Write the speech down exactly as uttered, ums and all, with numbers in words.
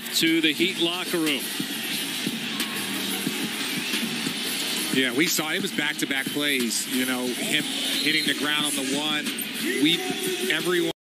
to the Heat locker room. Yeah, we saw it was back-to-back plays. You know, him hitting the ground on the one. We everyone.